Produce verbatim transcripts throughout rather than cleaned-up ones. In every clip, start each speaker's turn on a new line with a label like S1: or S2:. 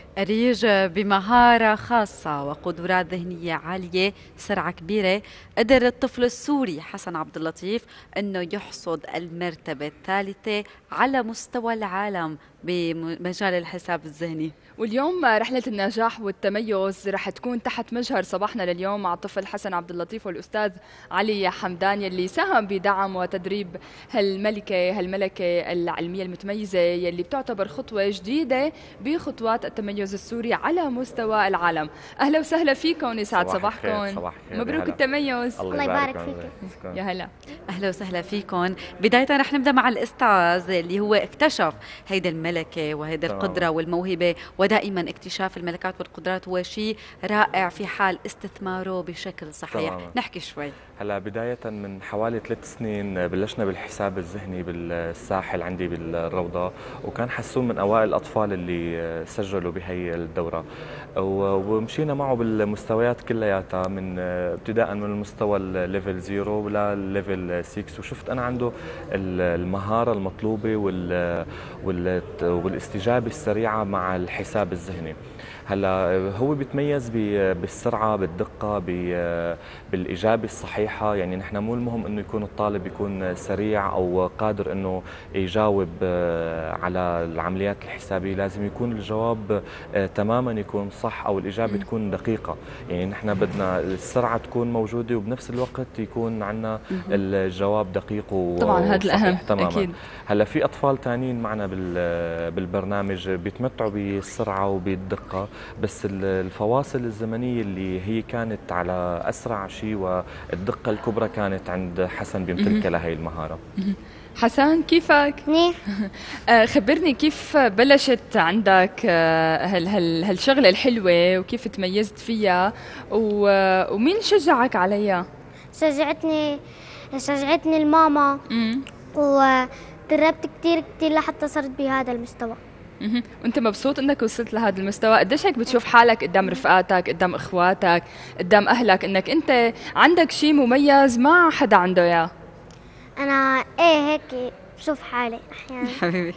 S1: أريج بمهارة خاصة وقدرات ذهنية عالية، سرعة كبيرة، قدر الطفل السوري حسن عبد اللطيف أنه يحصد المرتبة الثالثة على مستوى العالم بمجال الحساب الذهني.
S2: واليوم رحلة النجاح والتميز رح تكون تحت مجهر صباحنا لليوم مع الطفل حسن عبد اللطيف والأستاذ علي حمدان يلي ساهم بدعم وتدريب هالملكة هالملكة العلمية المتميزة يلي بتعتبر خطوة جديدة بخطوات التميز السوري على مستوى العالم. أهلا وسهلا فيكم، يسعد صباحكم.
S3: صباح
S2: مبروك
S3: هلا.
S2: التميز.
S4: الله يبارك فيك.
S2: يا هلا.
S1: أهلا وسهلا فيكم. بداية رح نبدأ مع الأستاذ اللي هو اكتشف هيدا الملكة وهيدا القدرة والموهبة، ودائما اكتشاف الملكات والقدرات هو شيء رائع في حال استثماره بشكل صحيح.
S3: تماما.
S1: نحكي شوي.
S3: هلا بداية من حوالي ثلاث سنين بلشنا بالحساب الذهني بالساحل عندي بالروضة، وكان حسون من أوائل الأطفال اللي سجلوا بهي الدورة، ومشينا معه بالمستويات كلياتها من ابتداء من المستوى الليفل زيرو للليفل ستة، وشفت أنا عنده المهارة المطلوبة والاستجابة السريعة مع الحساب الذهني. هلا هو بيتميز بالسرعه، بالدقه، بالاجابه الصحيحه. يعني نحن مو المهم انه يكون الطالب يكون سريع او قادر انه يجاوب على العمليات الحسابيه، لازم يكون الجواب تماما يكون صح او الاجابه تكون دقيقه. يعني نحن بدنا السرعه تكون موجوده وبنفس الوقت يكون عندنا الجواب دقيق وصحيح.
S2: طبعا هذا الاهم
S3: تماما.
S2: اكيد.
S3: هلا في اطفال ثانيين معنا بالبرنامج بيتمتعوا بالسرعه وبالدقه، بس الفواصل الزمنية اللي هي كانت على أسرع شيء والدقة الكبرى كانت عند حسن بيمتلكها لهي المهارة.
S2: حسن كيفك؟
S4: منيح.
S2: خبرني كيف بلشت عندك هال هال هالشغلة الحلوة وكيف تميزت فيها ومين شجعك عليها؟
S4: شجعتني شجعتني الماما ودربت كتير كتير لحتى صرت بهذا المستوى.
S2: وانت مبسوط انك وصلت لهذا المستوى؟ قديش هيك بتشوف حالك قدام رفقاتك، قدام اخواتك، قدام اهلك، انك انت عندك شيء مميز ما حدا عنده اياه؟
S4: انا ايه هيك بشوف حالي احيانا.
S1: حبيبي.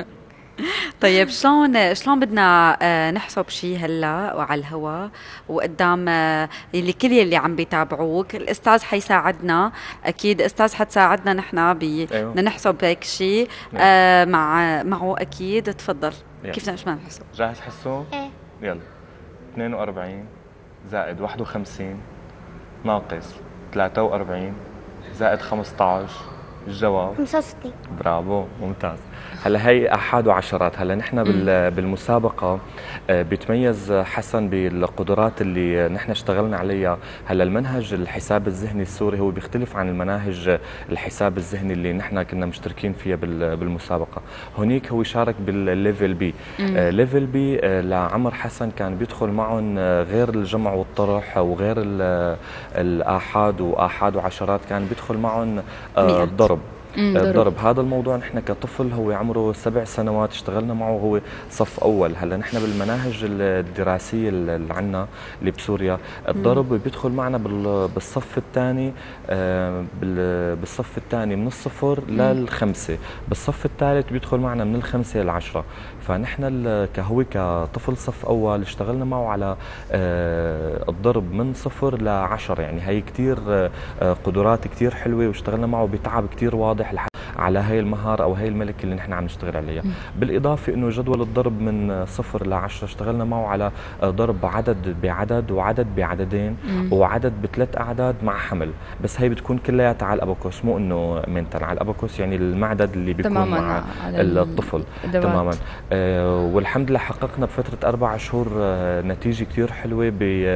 S1: طيب شلون شلون بدنا نحسب شيء هلا وعلى الهواء وقدام اللي كل اللي عم بيتابعوك؟ الاستاذ حيساعدنا اكيد، استاذ حتساعدنا نحن بدنا نحسب هيك شيء آه مع معه اكيد. تفضل. يلا. كيف بدنا نحسب؟
S3: جاهز حسون؟
S4: ايه.
S3: يلا. اثنين وأربعين زائد واحد وخمسين ناقص ثلاثة وأربعين زائد خمسة عشر، الجواب
S4: خمسة وستين.
S3: برافو، ممتاز. هلا هي احاد وعشرات. هلا نحن بالمسابقه بيتميز حسن بالقدرات اللي نحن اشتغلنا عليها. هلا المنهج الحساب الذهني السوري هو بيختلف عن المناهج الحساب الذهني اللي نحن كنا مشتركين فيها بالمسابقه. هونيك هو شارك بالليفل بي. ليفل بي لعمر حسن كان بيدخل معهم غير الجمع والطرح وغير الاحاد واحاد وعشرات، كان بيدخل معهم الضرب. الضرب. هذا الموضوع نحن كطفل هو عمره سبع سنوات اشتغلنا معه، هو صف اول. هلا نحن بالمناهج الدراسيه اللي عندنا اللي بسوريا الضرب بيدخل معنا بالصف الثاني، بالصف الثاني من الصفر للخمسه، بالصف الثالث بيدخل معنا من الخمسه للعشره. فنحن كهو كطفل صف اول اشتغلنا معه على الضرب من صفر لعشر. يعني هي كثير قدرات كثير حلوه واشتغلنا معه بتعب كثير واضح على هاي المهارة أو هاي الملكة اللي نحن عم نشتغل عليها. بالإضافة إنه جدول الضرب من صفر لعشرة اشتغلنا معه على ضرب عدد بعدد وعدد بعددين وعدد بثلاث أعداد مع حمل، بس هي بتكون كلياتها على الأباكوس، مو إنه منتل على الأباكوس، يعني المعدد اللي بيكون مع الطفل. تماما. آه والحمد لله حققنا بفترة أربع شهور آه نتيجة كثير حلوة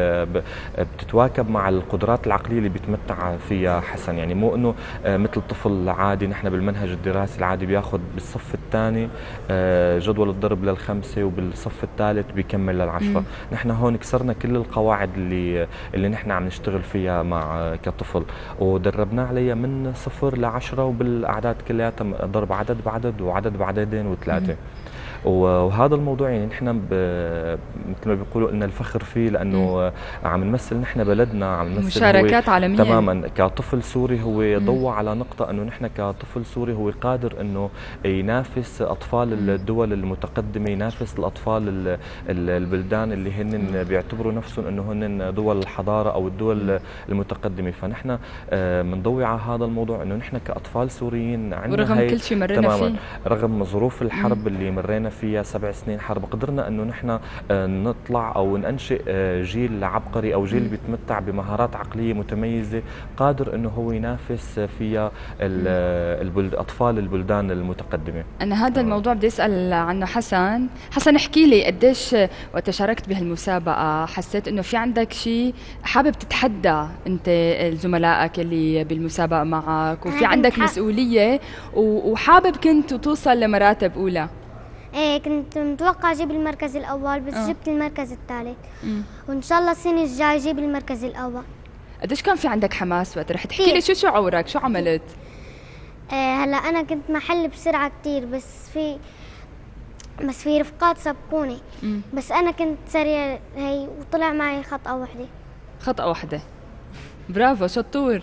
S3: بتتواكب مع القدرات العقلية اللي بيتمتع فيها حسن. يعني مو إنه آه مثل طفل عادي. نحن بالمنهج الدراسي العادي بياخذ بالصف الثاني جدول الضرب للخمسه وبالصف الثالث بيكمل للعشره. نحن هون كسرنا كل القواعد اللي اللي نحن عم نشتغل فيها مع كطفل، ودربناه عليها من صفر لعشره وبالاعداد كلياتها ضرب عدد بعدد وعدد بعددين وثلاثه. وهذا الموضوع يعني نحن مثل ما بيقولوا لنا الفخر فيه، لانه م. عم نمثل نحن بلدنا، عم نمثل
S2: مشاركات عالميه
S3: تماما. كطفل سوري هو ضوى على نقطه انه نحن كطفل سوري هو قادر انه ينافس اطفال الدول المتقدمه، ينافس الاطفال البلدان اللي هن بيعتبروا نفسهم انه هن دول الحضاره او الدول المتقدمه. فنحن بنضوي على هذا الموضوع انه نحن كاطفال سوريين عندنا
S2: ورغم كل شيء مرينا فيه،
S3: رغم ظروف الحرب مم. اللي مرينا فيها سبع سنين حرب، قدرنا انه نحن نطلع او ننشئ جيل عبقري او جيل بيتمتع بمهارات عقليه متميزه، قادر انه هو ينافس فيها البلد اطفال البلدان المتقدمه.
S2: انا هذا الموضوع بدي اسال عنه حسن. حسن احكي لي قديش وقت شاركت بهالمسابقه حسيت انه في عندك شيء حابب تتحدى انت زملائك اللي بالمسابقه معك، وفي عندك مسؤوليه وحابب كنت توصل لمراتب اولى؟
S4: ايه كنت متوقع اجيب المركز الاول بس أه. جبت المركز الثالث، وان شاء الله السنه الجايه اجيب المركز الاول.
S2: قديش كان في عندك حماس وقت رح تحكي لي شو شعورك؟ شو عملت؟
S4: إيه هلا انا كنت محل بسرعه كثير، بس في بس في رفقات سبقوني، مم. بس انا كنت سريع هي وطلع معي خطأة واحدة.
S2: خطأة واحدة، برافو شطور.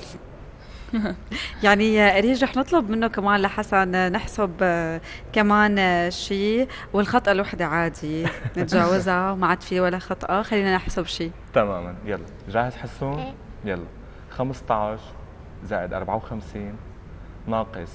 S1: يعني ريج رح نطلب منه كمان لحسن نحسب كمان شيء، والخطأة الوحدة عادي نتجاوزها وما عاد في ولا خطأة، خلينا نحسب شيء.
S3: تماما. يلا جاهز حسون؟ ايه. يلا خمسة عشر زائد أربعة وخمسين ناقص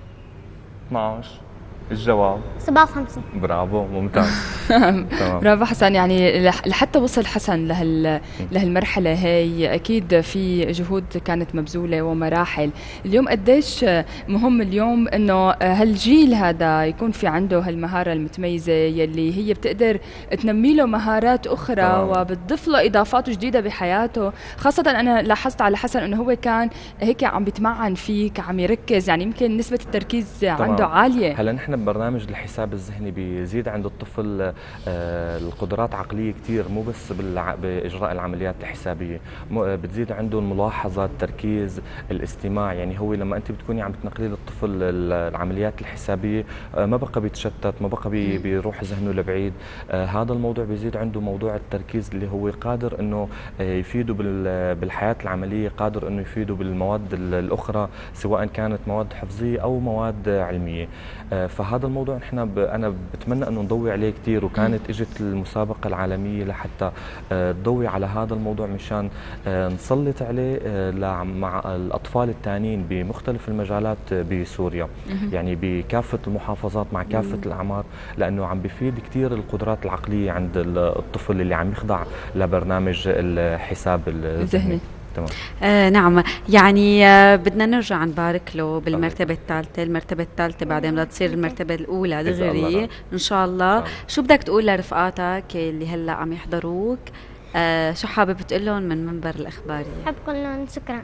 S3: اثنعش، الجواب
S4: سبعة وخمسين.
S3: برافو ممتاز.
S2: برافو حسن. يعني لحتى وصل حسن لهال لهالمرحله هي اكيد في جهود كانت مبذوله ومراحل. اليوم قديش مهم اليوم انه هالجيل هذا يكون في عنده هالمهاره المتميزه يلي هي بتقدر تنمي له مهارات اخرى آه. وبتضيف له اضافات جديده بحياته. خاصه انا لاحظت على حسن انه هو كان هيك عم بيتمعن فيك، عم يركز، يعني يمكن نسبه التركيز طبعاً عنده عاليه.
S3: هلا نحن ببرنامج الحساب الذهني بيزيد عند الطفل آه القدرات عقليه كثير، مو بس باجراء العمليات الحسابيه، بتزيد عنده الملاحظه، التركيز، الاستماع. يعني هو لما انت بتكوني عم تنقلي للطفل العمليات الحسابيه آه ما بقى بيتشتت، ما بقى بي بيروح ذهنه لبعيد. آه هذا الموضوع بيزيد عنده موضوع التركيز اللي هو قادر انه آه يفيده بالحياه العمليه، قادر انه يفيده بالمواد الاخرى سواء كانت مواد حفظيه او مواد علميه. آه فهذا الموضوع نحن ب... انا بتمنى انه نضوي عليه كثير، وكانت اجت المسابقه العالميه لحتى آه تضوي على هذا الموضوع مشان آه نسلط عليه آه مع الاطفال الثانيين بمختلف المجالات بسوريا، يعني بكافه المحافظات مع كافه الاعمار، لانه عم بيفيد كثير القدرات العقليه عند الطفل اللي عم يخضع لبرنامج الحساب الذهني. تمام.
S1: آه نعم، يعني آه بدنا نرجع نبارك له بالمرتبة الثالثة، المرتبة الثالثة بعدين بدها تصير المرتبة الأولى دغري إن شاء الله. شو بدك تقول لرفقاتك اللي هلا عم يحضروك؟ آه شو حابب تقول لهم من منبر الإخبارية؟
S4: حابب أقول لهم شكرا.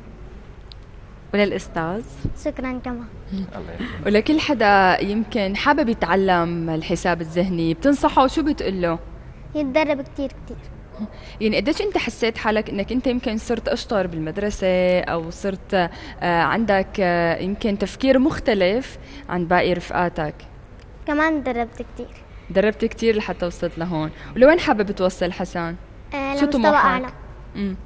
S1: وللأستاذ
S4: شكرا كمان.
S2: ولكل حدا يمكن حابب يتعلم الحساب الذهني بتنصحه شو بتقول له؟
S4: يتدرب كتير كتير.
S2: يعني قديش انت حسيت حالك انك انت يمكن صرت اشطر بالمدرسه او صرت آه عندك آه يمكن تفكير مختلف عن باقي رفقاتك؟
S4: كمان دربت كتير.
S2: دربت كتير لحتى وصلت لهون. ولوين حابب توصل حسن؟
S4: آه شو طموحك؟ امم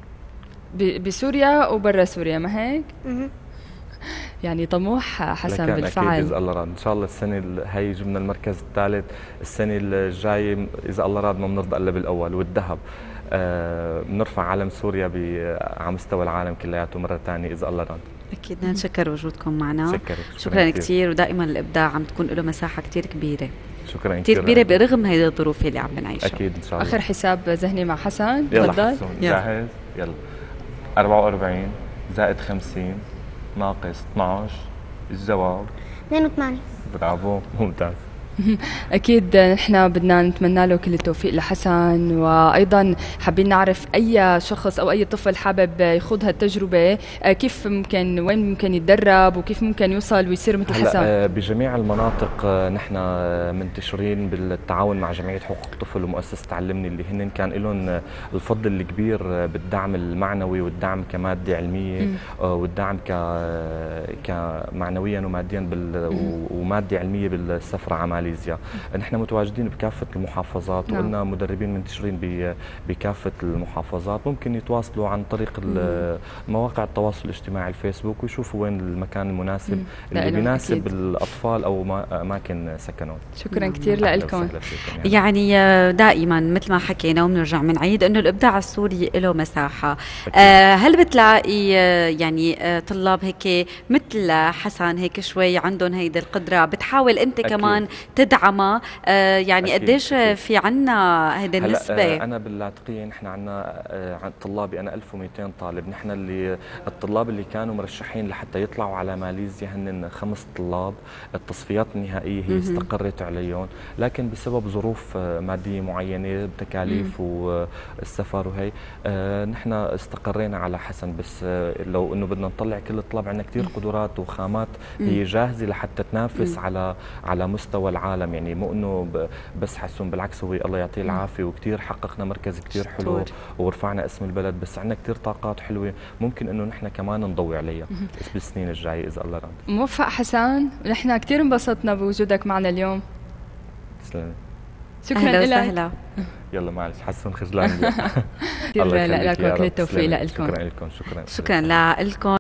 S2: بسوريا وبرا سوريا ما هيك؟
S4: اها
S2: يعني طموح حسن بالفعل.
S3: اكيد اذا الله راد ان شاء الله السنه هي جبنا المركز الثالث، السنه الجايه اذا الله راد ما بنرضى الا بالاول والذهب. بنرفع آه علم سوريا على مستوى العالم كلياته مره ثانيه اذا الله راد.
S1: اكيد نشكر وجودكم معنا.
S3: شكرا,
S1: شكرا كثير، ودائما الابداع عم تكون له مساحه كثير كبيره.
S3: شكرا
S1: كثير كبيره برغم هيدي الظروف اللي عم بنعيشها.
S3: اكيد ان شاء الله.
S2: اخر حساب ذهني مع حسن.
S3: يلا حسن جاهز؟ يلا أربعة وأربعين زائد خمسين ناقص اثنعش، الجواب
S4: اثنين وثمانين.
S3: برافو ممتاز.
S2: أكيد نحن بدنا نتمنى له كل التوفيق لحسن، وأيضا حابين نعرف أي شخص أو أي طفل حابب يخوض هالتجربة كيف ممكن، وين ممكن يتدرب وكيف ممكن يوصل ويصير مثل حسن.
S3: بجميع المناطق نحن منتشرين بالتعاون مع جمعية حقوق الطفل ومؤسسة علمني اللي هن كان لهم الفضل الكبير بالدعم المعنوي والدعم كمادة علمية م. والدعم ك كمعنويا وماديا بال... ومادة علمية بالسفرة عمالية ماليزيا. نحن متواجدين بكافة المحافظات،
S2: نعم.
S3: وقلنا مدربين منتشرين بكافة المحافظات، ممكن يتواصلوا عن طريق مواقع التواصل الاجتماعي الفيسبوك ويشوفوا وين المكان المناسب مم. اللي بيناسب أكيد. الأطفال أو أماكن سكنهم.
S2: شكرا كثير لكم.
S1: يعني دائما مثل ما حكينا وبنرجع بنعيد انه الابداع السوري له مساحه. آه هل بتلاقي يعني طلاب هيك مثل حسن هيك شوي عندهم هيدي القدره بتحاول انت أكيد. كمان تدعمها؟ آه يعني قديش في عنا هيدي النسبه؟
S3: آه انا باللاذقيه نحن عندنا آه طلابي انا ألف ومئتين طالب. نحن اللي الطلاب اللي كانوا مرشحين لحتى يطلعوا على ماليزيا هن خمس طلاب. التصفيات النهائيه هي استقرت عليهم، لكن بسبب ظروف ماديه معينه بتكاليف والسفر وهي آه نحن استقرينا على حسن. بس آه لو انه بدنا نطلع كل الطلاب، عندنا كثير قدرات وخامات هي جاهزه لحتى تنافس مم. على على مستوى العالم. يعني مو انه بس حسون، بالعكس هو الله يعطيه العافيه وكثير حققنا مركز كثير حلو ورفعنا اسم البلد. بس عندنا كثير طاقات حلوه ممكن انه نحن كمان نضوي عليها بالسنين الجايه اذا الله راد.
S2: موفق حسن، نحن كثير انبسطنا بوجودك معنا اليوم.
S3: تسلمي.
S2: شكرا لك.
S3: يلا معلش حسن خجلان.
S2: كثير لكم كل التوفيق لكم.
S3: شكرا لكم. شكرا
S1: شكرا لكم.